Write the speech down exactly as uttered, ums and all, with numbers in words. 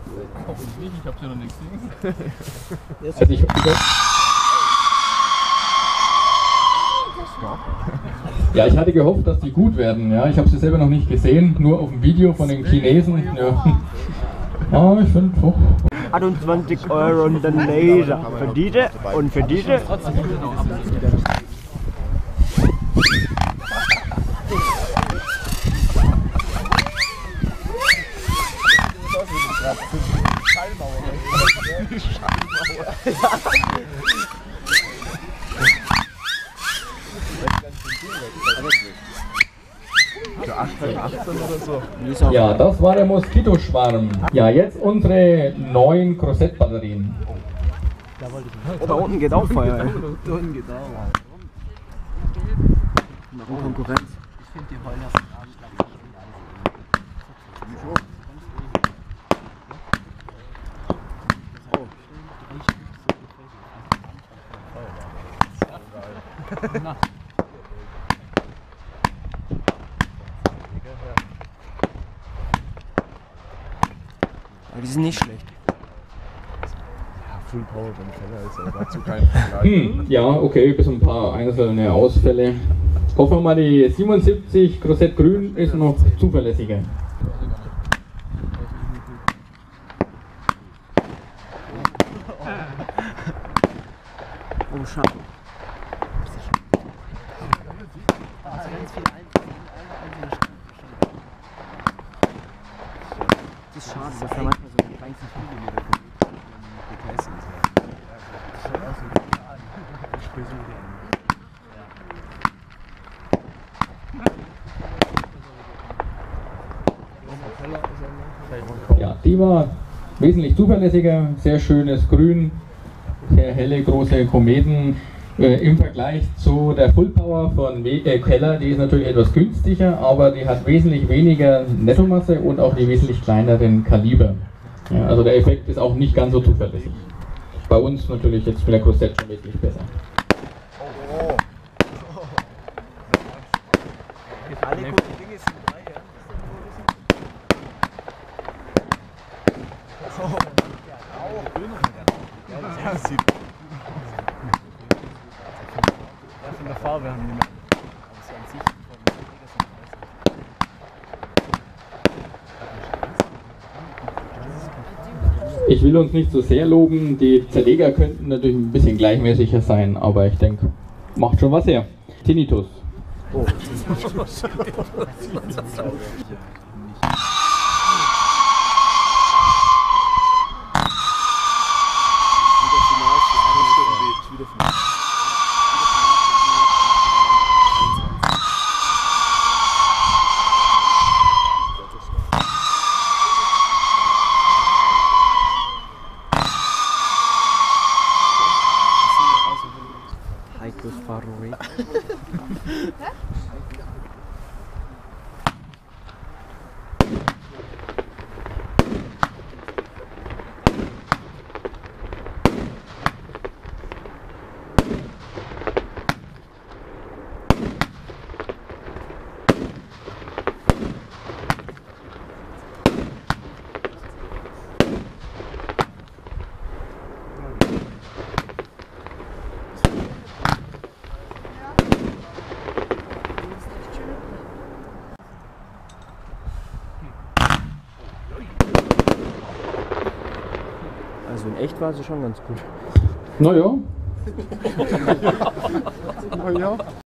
Hoffentlich nicht, ich hab's ja noch nicht gesehen. Also ich, ich, ja, ich hatte gehofft, dass die gut werden. Ja, ich habe sie selber noch nicht gesehen, nur auf dem Video von den Chinesen. Ja, ah, ich finde doch. achtundzwanzig Euro und dann Laser. Für diese und für diese. achtzehn, achtzehn oder so. Ja, das war der Moskitoschwarm. Ja, jetzt unsere neuen Crosette-Batterien. Oh, da unten geht auch Feuer. Da unten geht auch. Noch Konkurrenz. Ich finde die Heuler sind Na. Aber die sind nicht schlecht. Ja, Full Power beim Keller ist aber dazu kein Vergleich. Hm, ja, okay, bis ein paar einzelne Ausfälle. Hoffen wir mal, die siebenundsiebzig Crosette Grün ist noch zuverlässiger. Oh, schade. Das ist schade, dass da manchmal so ein kleines Millimeter Details sind. Ja, die war wesentlich zuverlässiger, sehr schönes Grün, sehr helle, große Kometen. Äh, Im Vergleich zu der Full Power von We äh, Keller, die ist natürlich etwas günstiger, aber die hat wesentlich weniger Nettomasse und auch die wesentlich kleineren Kaliber. Ja, also der Effekt ist auch nicht ganz so zuverlässig. Bei uns natürlich jetzt mit der Crosette schon wesentlich besser. Alle guten Dinge sind drei, ja? Ja, sieht. Ja, von der Farbe haben die mehr. Aber so an sich von den Träger sind Ich will uns nicht so sehr loben, die Zerleger könnten natürlich ein bisschen gleichmäßiger sein, aber ich denke, macht schon was her. Tinnitus. Oh. Heikos Favorit. Also in echt war sie schon ganz gut. Naja. naja.